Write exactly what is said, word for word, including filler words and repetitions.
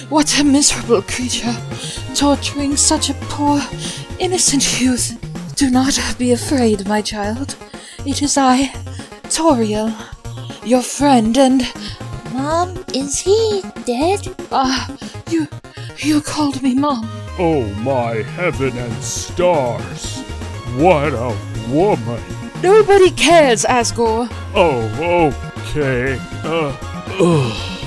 What a miserable creature, torturing such a poor, innocent youth. Do not be afraid, my child. It is I, Toriel, your friend, and... Mom, is he dead? Ah, uh, you... you called me Mom. Oh my heaven and stars! What a woman! Nobody cares, Asgore. Oh, okay. Uh, ugh.